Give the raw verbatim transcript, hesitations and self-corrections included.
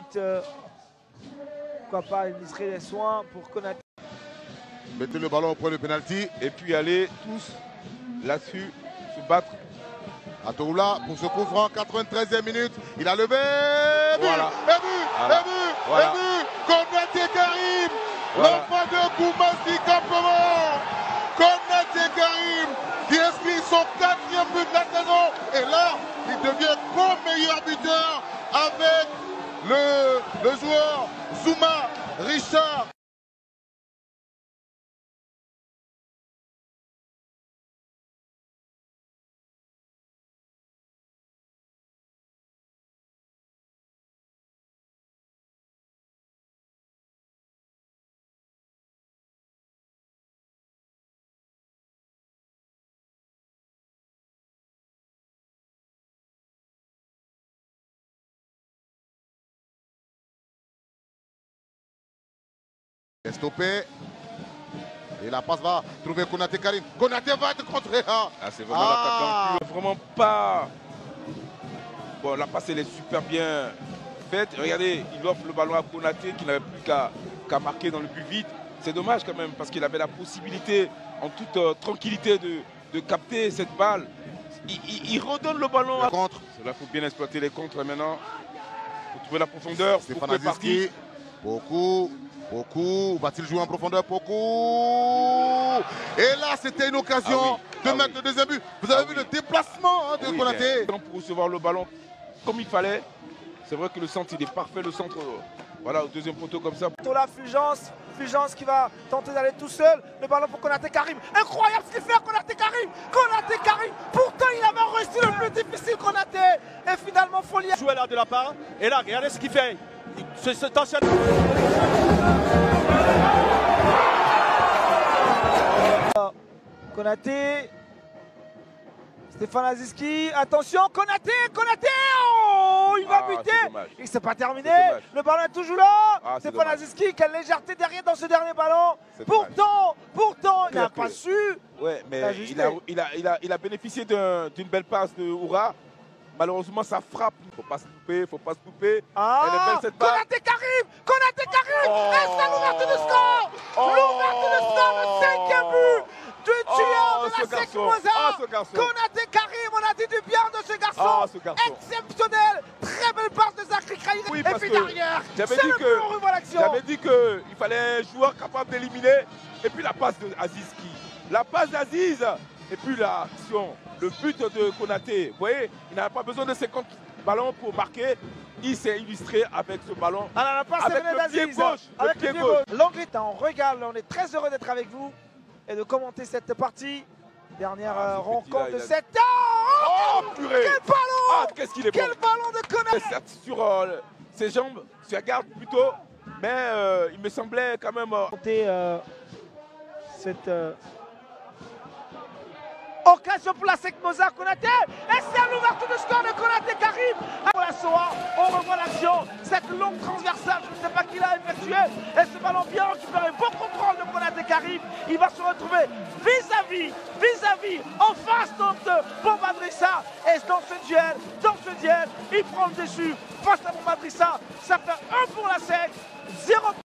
limite, euh, pourquoi pas, administrer les soins pour Konaté. Mettez le ballon au point de pénalty. Et puis aller tous là-dessus, se battre. Atoula pour ce coup franc, quatre-vingt-treizième minute. Il a levé. Voilà. Et but, Voilà. et but, Voilà. et but. Konaté Karim. Voilà. L'enfant de Koumassi Campement. Konaté Karim qui inscrit son quatrième but de la saison. Et là, il devient co-meilleur buteur avec le, le joueur Zouma Richard. Est stoppé. Et la passe va trouver Konaté Karim. Konaté va être contré. Ah, Ah, c'est vraiment Ah. l'attaquant. Vraiment pas. Bon, la passe, elle est super bien faite. Regardez, il offre le ballon à Konaté qui n'avait plus qu'à qu'à marquer dans le but vite. C'est dommage quand même parce qu'il avait la possibilité en toute euh, tranquillité de, de capter cette balle. Il, il, il redonne le ballon. le À... contre. Là, il faut bien exploiter les contres maintenant. Il faut trouver la profondeur. Stéphane Beaucoup est parti. Aziski. Beaucoup. Beaucoup. Va-t-il jouer en profondeur? Beaucoup. Et là, c'était une occasion Ah oui. de Ah mettre oui. le deuxième but. Vous avez Ah vu oui. le déplacement hein, de Oui, Konaté. bien. Pour recevoir le ballon comme il fallait. C'est vrai que le centre, il est parfait. Le centre, euh, voilà, au deuxième poteau comme ça. La Fulgence, Fulgence qui va tenter d'aller tout seul. Le ballon pour Konaté Karim. Incroyable ce qu'il fait, Konaté Karim. Konaté Karim. Pourtant, il avait réussi le plus difficile, Konaté. Et finalement, Folie. Jouer là de la part. Et là, regardez ce qu'il fait. C'est cet ancien. Konaté. Stéphane Aziski. Attention, Konaté. Konaté. Oh, il va Ah, buter. c'est dommage. Et c'est pas terminé. C'est dommage. Le ballon est toujours là. Ah, c'est Stéphane dommage. Aziski, quelle légèreté derrière dans ce dernier ballon. C'est Pourtant, pourtant, il n'a Peu à pas peu. su. Ouais, mais Ajusté. il a, il, a, il, a, il a bénéficié d'un- d'une belle passe de Oura. Malheureusement, ça frappe. Il ne faut pas se couper, il ne faut pas se couper. Ah, Elle est belle cette passe. Konaté Karim. Konaté Karim. Oh. Et c'est l'ouverture du score. Oh. L'ouverture du score, le cinquième but du Oh, tueur de ce la Sec garçon. Mozart. Oh, ce garçon. Konaté Karim, on a dit du bien de ce garçon. Ah, ce garçon. Exceptionnel. Très belle passe de Zachary Kraïr. Oui, Et parce puis que derrière, j'avais c'est dit le que- but, on revoit l'action. J'avais dit qu'il fallait un joueur capable d'éliminer. Et puis la passe d'Aziski. La passe d'Aziz. Et puis l'action. Le but de Konaté. Vous voyez, il n'avait pas besoin de cinquante ballons pour marquer. Il s'est illustré avec ce ballon. Alors la passe Avec est venue le pied d'Aziz. gauche, le Avec pied le pied gauche. gauche. L'anglais, on régale. On est très heureux d'être avec vous et de commenter cette partie. Dernière Ah, euh, ce rencontre petit-là, de il a- cette. Oh, Oh, purée. quel ballon. Ah, qu'est-ce qu'il est bon. Quel ballon de Konaté. Certes, sur euh, ses jambes, sur la garde plutôt. Mais euh, il me semblait quand même... euh, Monter, euh, cette euh, occasion pour la Sec Mozart Konaté. Et c'est l'ouverture du score de Konaté Karim. Pour la Soa, on revoit l'action. Cette longue transversale, je ne sais pas qui l'a effectuée. Et ce ballon bien récupéré. Bon contrôle de Konaté Karim. Il va se retrouver vis-à-vis, vis-à-vis, en face donc de Bombadrissa. Et dans ce duel, dans ce duel, il prend le dessus face à Bombadrissa. Ça fait un pour la Sec, zéro.